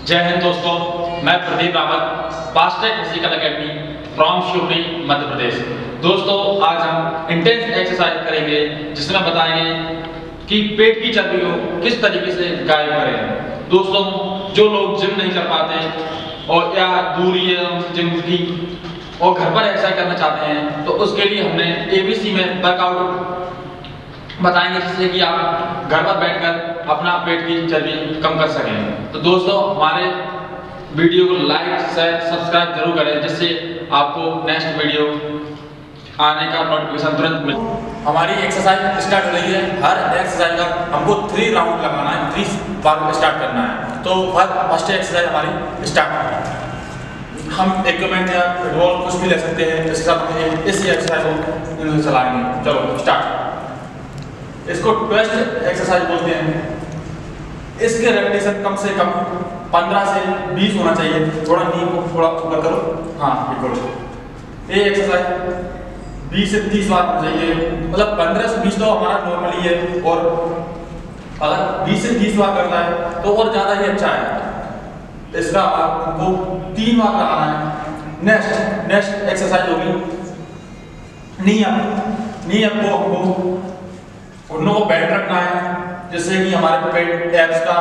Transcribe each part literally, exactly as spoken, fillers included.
जय हिंद दोस्तों, मैं Pradeep Rawat, Fastrack physical academy from Shivpuri Madhya Pradesh. दोस्तों, आज हम इंटेंस एक्सरसाइज करेंगे जिसमें बताएंगे कि पेट की चर्बी को किस तरीके से गायब करें। दोस्तों, जो लोग जिम नहीं कर पाते और या दूरी है जिम की और घर पर एक्सरसाइज करना चाहते हैं, तो उसके लिए हमने एबीसी में वर्कआउट बताएंगे जिससे कि आप घर पर बैठकर अपना पेट की चर्बी कम कर सकें। तो दोस्तों, हमारे वीडियो को लाइक शेयर सब्सक्राइब जरूर करें जिससे आपको नेक्स्ट वीडियो आने का नोटिफिकेशन तुरंत मिले। हमारी एक्सरसाइज स्टार्ट हो रही है। हर एक्सरसाइज का हमको थ्री राउंड लगाना है, थ्री बार स्टार्ट करना है। तो हर फर्स्ट एक्सरसाइज हमारी स्टार्ट। हम इक्विपमेंट या फुटबॉल कुछ भी ले सकते हैं, इसके साथ हम इस एक्सरसाइज को चलाएंगे। चलो स्टार्ट। इसको ट्विस्ट एक्सरसाइज बोलते हैं। इसके रेपिटेशन कम से कम पंद्रह से बीस होना चाहिए। थोड़ा नी को थोड़ा ऊपर करो, हाँ बिल्कुल। ये एक्सरसाइज बीस से तीस बार होना चाहिए, मतलब पंद्रह से बीस तो हमारा नॉर्मली है, और अगर बीस से तीस बार करना है तो और ज़्यादा ही अच्छा है। इसका आपको तीन बार लगाना है। नेक्स्ट नेक्स्ट एक्सरसाइज होगी नी अप। नी अप को हमको घुटनों को बेंड रखना है जिससे कि हमारे पेट एब्स का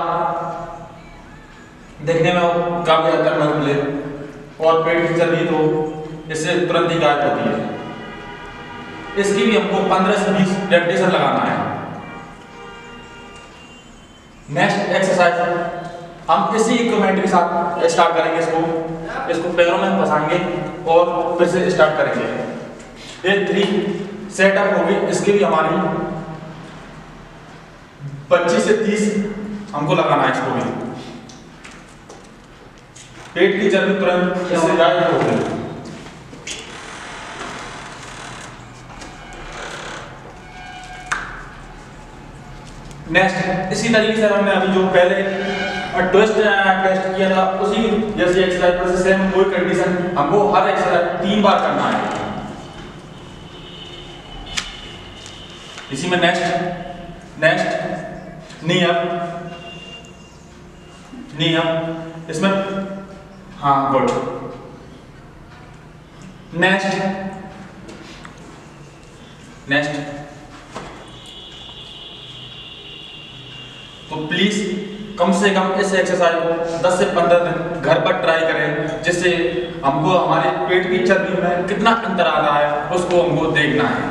देखने में काफी अंदर मदद मिले और पेट की चर्बी तो इससे तुरंत ही गायब होती है। इसकी भी हमको पंद्रह से बीस रेपिटेशन लगाना है। नेक्स्ट एक्सरसाइज हम इसी इक्विपमेंट के साथ स्टार्ट करेंगे। इसको इसको पैरों में फंसाएंगे और फिर से स्टार्ट करेंगे। ये थ्री सेटअप होगी। इसके भी हमारी पच्चीस से तीस हमको लगाना है। इसको भी पेट की चर्बी तुरंत इससे गायब हो गई। नेक्स्ट इसी तरीके से हमने अभी जो पहले ट्विस्ट टेस्ट किया था उसी जैसी एक्सरसाइज पर से सेम कोई कंडीशन हमको हर एक्सरसाइज तीन बार करना है। इसी में next next knee up knee up इसमें, हाँ गुड। नेक्स्ट नेक्स्ट तो प्लीज कम से कम इस एक्सरसाइज को दस से पंद्रह दिन घर पर ट्राई करें जिससे हमको हमारे पेट की चर्बी में कितना अंतर आ रहा है उसको हमको देखना है।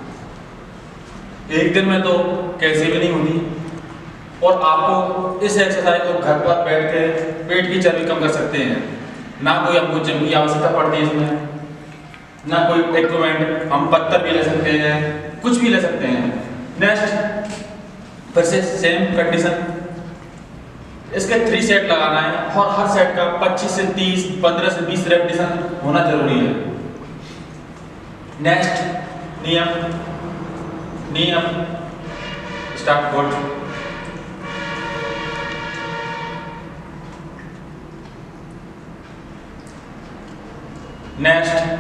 एक दिन में तो कैसे भी नहीं होती, और आपको इस एक्सरसाइज को घर पर बैठ के पेट की चर्बी कम कर सकते हैं। ना कोई हमको जिम की आवश्यकता पड़ती है इसमें, ना कोई इक्विपमेंट। हम पत्थर भी ले सकते हैं, कुछ भी ले सकते हैं। नेक्स्ट फिर से सेम कंडीशन। इसके थ्री सेट लगाना है और हर सेट का पच्चीस से तीस पंद्रह से बीस रेपिटेशन होना जरूरी है। नेक्स्ट नियम नियम स्टार्ट गुड। नेक्स्ट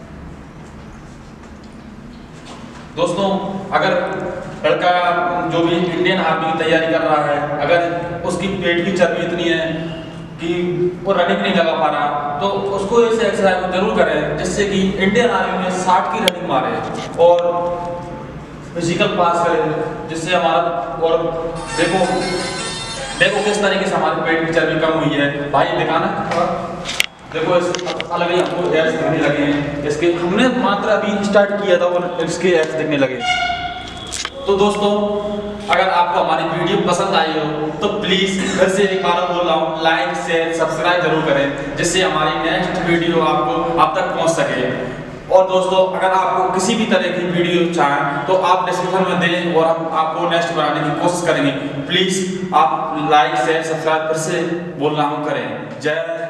दोस्तों, अगर लड़का जो भी इंडियन आर्मी की तैयारी कर रहा है, अगर उसकी पेट की चर्बी इतनी है कि वो रनिंग नहीं लगा पा रहा, तो उसको इस एक्सरसाइज को जरूर करें जिससे कि इंडियन आर्मी में साठ की रनिंग मारे और फिजिकल पास करे, जिससे हमारा और देखो देखो किस तरीके से हमारे पेट की चर्बी कम हुई है। भाई दिखाना, देखो इस अलग ही हमको एब्स दिखने लगे हैं। इसके हमने मात्र अभी स्टार्ट किया था और इसके एब्स दिखने लगे। तो दोस्तों, अगर आपको हमारी वीडियो पसंद आई हो तो प्लीज फिर से एक बार बोल रहा हूँ, लाइक शेयर सब्सक्राइब जरूर करें जिससे हमारी नेक्स्ट वीडियो आपको आप तक पहुँच सके। और दोस्तों, अगर आपको किसी भी तरह की वीडियो चाहें तो आप डिस्क्रिप्शन में दें और हम आपको नेक्स्ट बनाने की कोशिश करेंगे। प्लीज आप लाइक शेयर सब्सक्राइब फिर से बोल रहा हूँ करें। जय